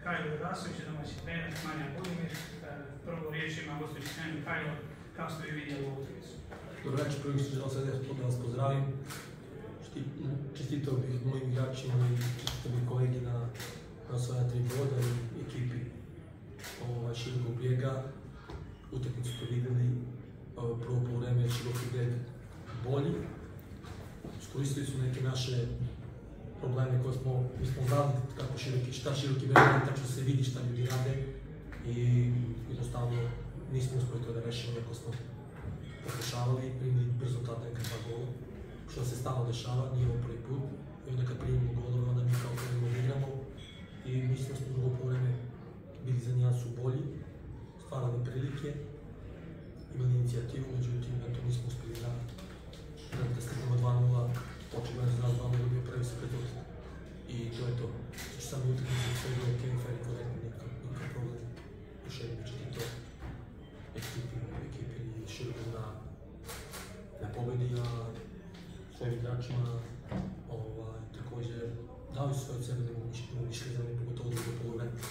Kajlo Rasović, domaći trener, Manja Budimir. Prvo riječ ima gostujući trener Kajlo, kako ste vi vidjeli ovu utakmicu? Dobro večer, prvi što želim sad da vas pozdravim. Čestitao bih mojim igračima i čestitao bih kolegi na osvaja 3 boda i ekipi Širokog Brijega. Utakmicu ste vidjeli, prvo poluvreme je Široki Brijeg bolji. Iskoristili su neke naše probleme koje mi smo znali šta Široki Brijeg radi, tačno se vidi šta ljudi rade i jednostavno nismo uspjeli to da rešimo, iako smo pokušavali i primili brzo tada neka 2 gola, što se stalno dešava, nije ovo prvi put. I onda kad primimo golove, onda mi kao krenemo da igramo i mislim da smo drugo poluvreme bili za nijansu bolji, stvarali prilike, imali inicijativu, međutim nismo uspjeli da stignemo 2-0, očigledno za nas 2-0 bio prvi se predvoditi. I to je to. Znači sami utakmice sve je bilo ok, fair i korektno, nikakav problem. Još jednom bih čestitao ekipi i Širokom na pobedi, a svojim igračima također dali su sve od sebe, ne mogu mišljati za mene, pogotovo drugo poluvreme.